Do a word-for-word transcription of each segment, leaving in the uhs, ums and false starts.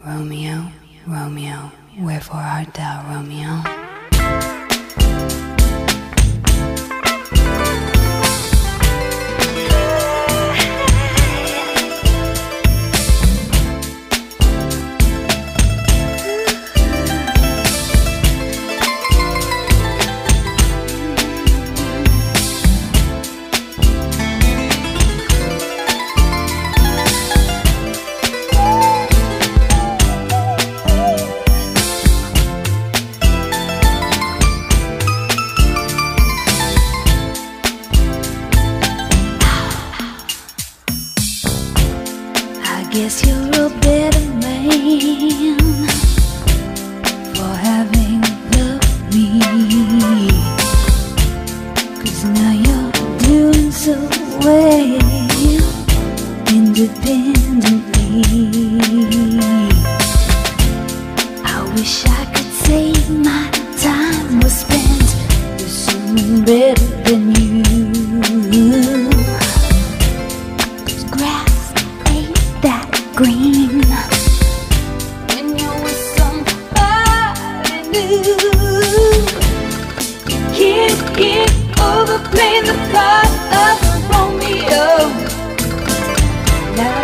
Romeo, Romeo, wherefore art thou, Romeo? Guess you're a better man for having loved me, 'cause now you're doing so well independently. I wish I could say my time was spent with someone better than you. Green when you're with somebody new. You can't get over playing the part of Romeo. Now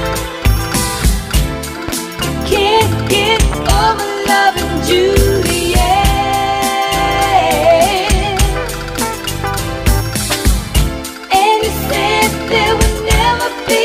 you can't get over loving Juliet. And you said there would never be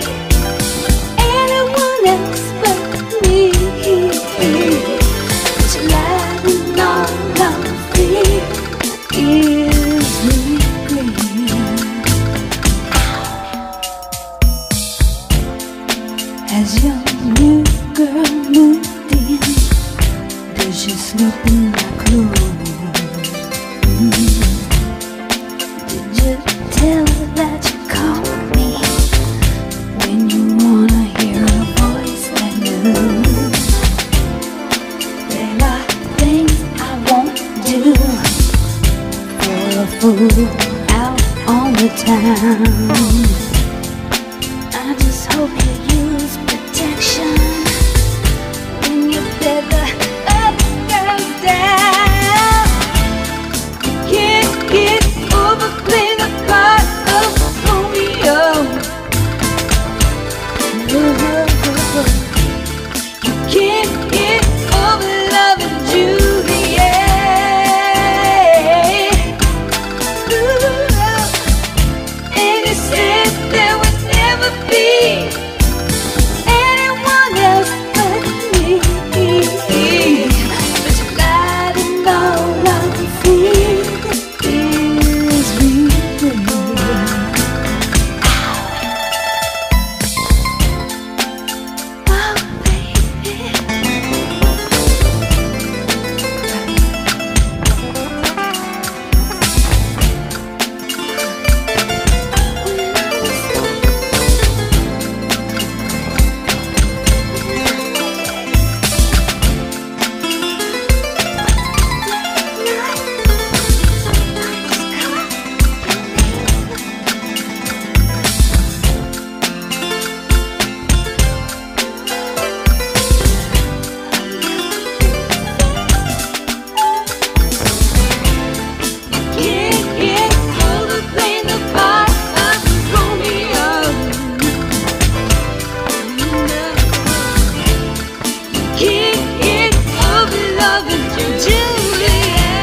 as your new girl moved in, does she sleep in my clothes? Mm. Did you tell her that you called me when you wanna hear a voice that knows? There are things I won't do for a fool out on the town. I just hope you use protection when you feather other girls down. You can't get over playing the part of Romeo. You can't get over loving Juliet. Ooh. And you said there would never be anyone else but me. But you lied and all I can feel is regret. Oh, baby.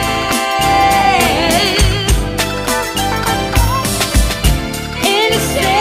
Juliet. And you said